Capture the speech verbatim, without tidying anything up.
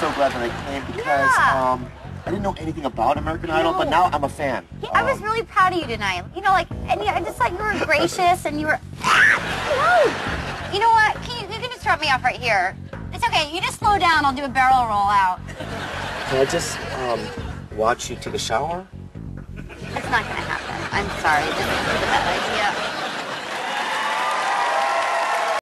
so glad that I came because Yeah. um, I didn't know anything about American Idol, No. but now I'm a fan. Yeah, I was Um, really proud of you tonight. You know, like, and yeah, I just thought you were gracious and you were. No. You know what? Can you, you can just drop me off right here. It's okay. You just slow down. I'll do a barrel roll out. Can I just um, watch you take a shower? It's not gonna happen. I'm sorry. This isn't a bad idea.